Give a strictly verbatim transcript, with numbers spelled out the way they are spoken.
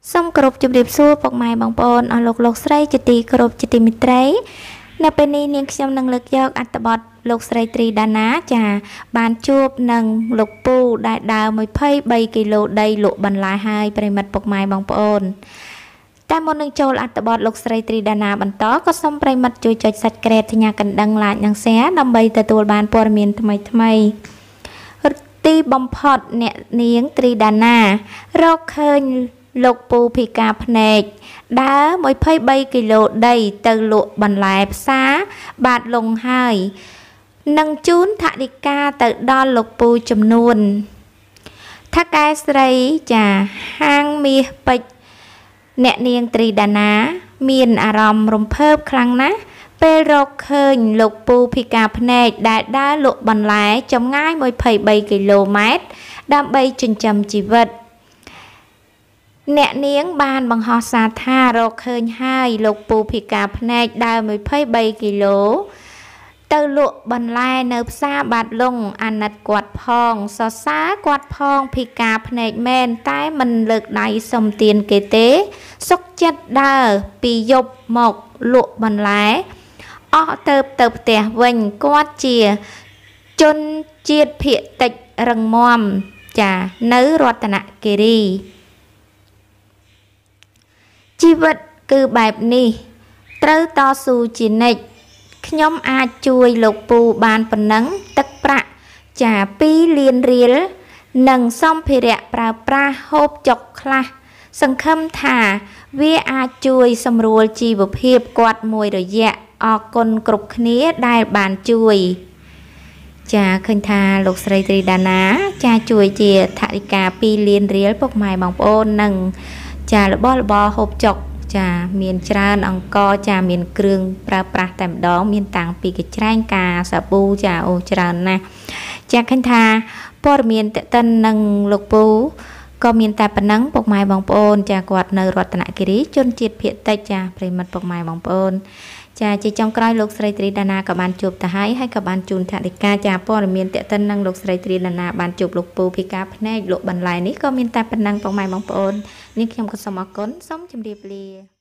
សូមគោរពជម្រាបសួរពុកម៉ែបងប្អូនអស់លោកលោកស្រីជាទីគោរពជាទីមេត្រីនៅពេលនេះនាងខ្ញុំនឹងលើកយកអត្ថបទលោកស្រីត្រីដាណាចាបានជួបនឹងលោកពូដែលដើរยี่สิบสามគីឡូដីលក់បន្លែហើយប្រិមិត្តពុកម៉ែបងប្អូនតែមុននឹងចូលអត្ថបទលោកស្រីត្រីដាណាបន្តក៏សូមប្រិមិត្តជួយចុច Subscribe ថ្ញាកណ្ដឹង Like និង Share ដើម្បីទទួលបានព័ត៌មានថ្មីៗទីបំផុតអ្នកនាងត្រីដាណារកឃើញលោកពូភិការភ្នែកដើរยี่สิบสามគីឡូដីទៅលក់បន្លែផ្សារបាទលងហើយនឹងជូនថវិកាទៅដល់លោកពូចំនួនថកែស្រីចាហាងមាសពេជ្រអ្នកនាងត្រីដាណាមានអារម្មណ៍រំភើបខ្លាំងណាស់ពេលរកឃើញលោកពូភិការភ្នែកដែលដើរលក់បន្លែចម្ងាយยี่สิบสามគីឡូម៉ែត្រដើម្បីចិញ្ចឹមជីវិតអ្នកនាងបានបង្ហោះសារថារកឃើញហើយលោកពូភិការភ្នែកដើរยี่สิบสามគីឡូទៅលក់បន្លែនៅផ្សារបាត់លុងអាណិតគាត់ផងសរសើរគាត់ផងភិការភ្នែកមែនតែមិនលើកដៃសុំទានគេទេសុខចិត្តដើរពីយប់មកលក់បន្លែអស់ទៅទៅផ្ទះវិញគាត់ជាជនជាតិភាគតិចរឹងមាំចានៅរតនគិរីជីវិតគឺបែបនេះត្រូវតស៊ូជានិច្ចខ្ញុំអាចជួយលោកពូបានប៉ុណ្ណឹងទឹកប្រាក់ចាពីរលានរៀលនិងសម្ភារៈប្រើប្រាស់ហូបចុកខ្លះសង្ឃឹមថាវាអាចជួយសម្រួលជីវភាពគាត់មួយរយៈអរគុណគ្រប់គ្នាដែលបានជួយចាឃើញថាលោកស្រីត្រីដាណាចាជួយជាថវិកាពីរលានរៀលពុកម៉ែបងប្អូននិងចារបស់របរហូបចុកចាមានច្រើនអង្គចាមានគ្រឿងប្រើប្រាស់តែម្ដងមានតាំងពីកញ្ច្រែងការសាប៊ូចាអូច្រើនណាស់ចាឃើញថាព័ត៌មានតេតិននឹងលោកពូក៏មានតែប៉ុណ្ណឹងពុកម៉ែបងប្អូនចាគាត់នៅរតនគិរីជនជាតិភាគតិចចាប្រិមិត្តពុកម៉ែបងប្អូនចាជាចុងក្រោយលោកស្រីត្រីដាណាក៏បានជួបទៅហើយហើយក៏បានជូនថវិកាចាព័ត៌មានតេតិននឹងលោកស្រីត្រីដាណាបានជួបលោកពូភិការភ្នែកលក់បន្លែនេះក៏មានតែប៉ុណ្ណឹងពុកម៉ែបងប្អូននេះខ្ញុំក៏សូមអរគុណសូមជម្រាបលា